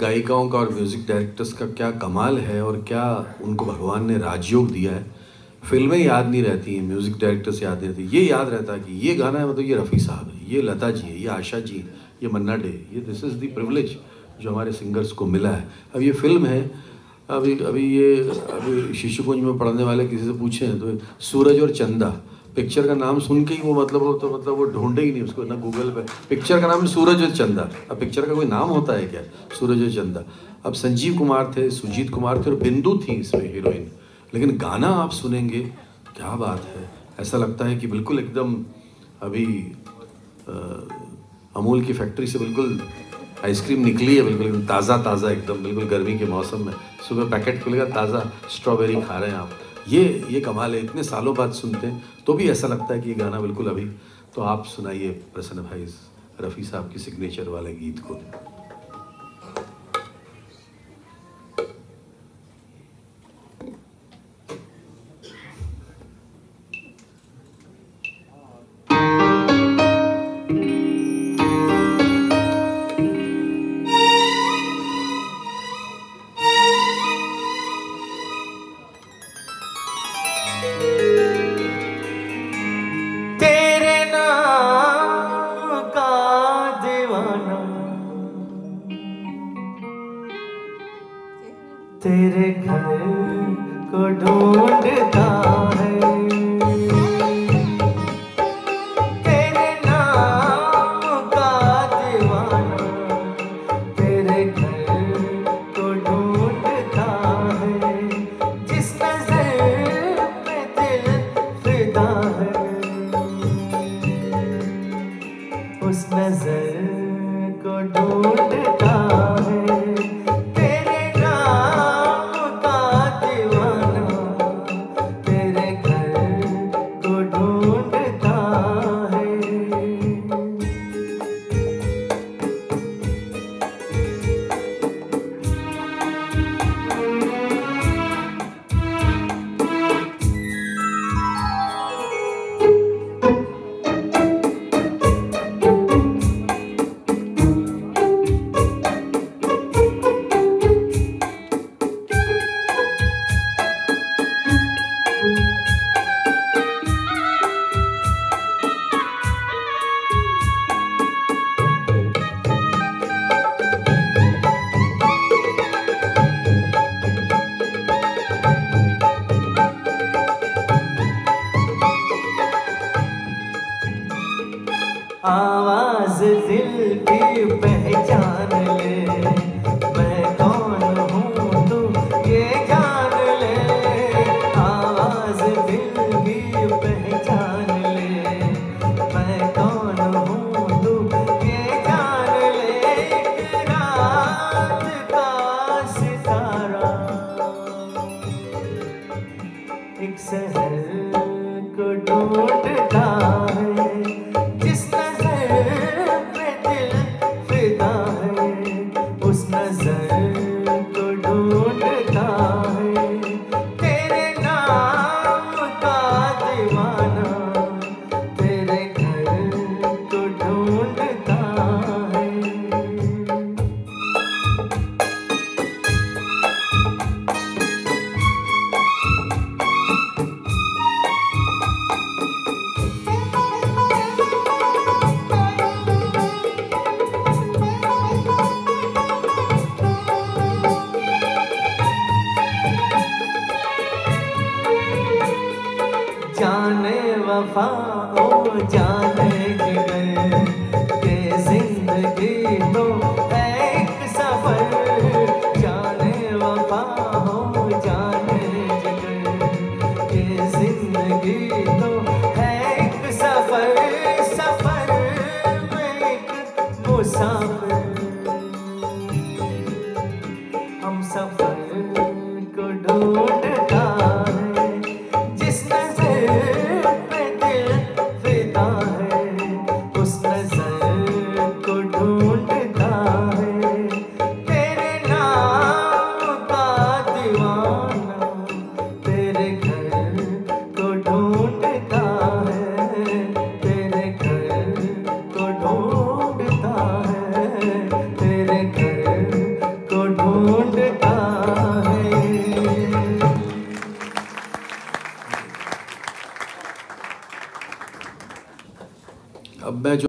गायिकाओं का और music directors का क्या कमाल है और क्या उनको भगवान ने राजयोग दिया है। फिल्में याद नहीं रहती हैं, म्यूज़िक डायरेक्टर्स याद नहीं रहती, ये याद रहता है कि ये गाना है, मतलब ये रफ़ी साहब है, ये लता जी है, ये आशा जी है, ये मन्ना डे, ये दिस इज़ द प्रिविलेज जो हमारे सिंगर्स को मिला है। अब ये फिल्म है, अभी शिशुकुंज में पढ़ने वाले किसी से पूछें तो सूरज और चंदा, पिक्चर का नाम सुन के ही वो मतलब वो ढूंढे ही नहीं उसको ना गूगल पे। पिक्चर का नाम है सूरज और चंदा, अब पिक्चर का कोई नाम होता है क्या, सूरज और चंदा। अब संजीव कुमार थे, सुजीत कुमार थे और बिंदु थी इसमें हीरोइन, लेकिन गाना आप सुनेंगे क्या बात है, ऐसा लगता है कि बिल्कुल एकदम अभी अमूल की फैक्ट्री से बिल्कुल आइसक्रीम निकली है, बिल्कुल एकदम ताज़ा एकदम, बिल्कुल गर्मी के मौसम में सुबह पैकेट खुलेगा, ताज़ा स्ट्रॉबेरी खा रहे हैं आप। ये कमाल है, इतने सालों बाद सुनते हैं तो भी ऐसा लगता है कि ये गाना बिल्कुल अभी। तो आप सुनाइए प्रसन्न भाई रफ़ी साहब की सिग्नेचर वाले गीत को। तेरे घर को ढूंढता है, तेरे नाम का दीवाना, तेरे घर को ढूंढता है, जिस नजर पे दिल फिदा है, उस नजर को ढूंढता है। आवाज दिल की पहचान ले, मैं कौन हूँ तू ये जान ले, आवाज दिल की पहचान ले, मैं कौन हूँ तू ये जान ले। एक रात का सितारा एक शहर को ढूंढता है, जिस उस नजर को ढूंढता है, तेरे नाम का दीवाना, तेरे घर को ढूंढता है। जाने वफा ओ जाने जिगर के जिंदगी तो एक सफर, जाने वफा हो जाने जिगर के जिंदगी तो एक सफर, सफर में एक मुसाफिर, हम सफर को ढूंढता है, जिस तेरे घर को अब मैं जो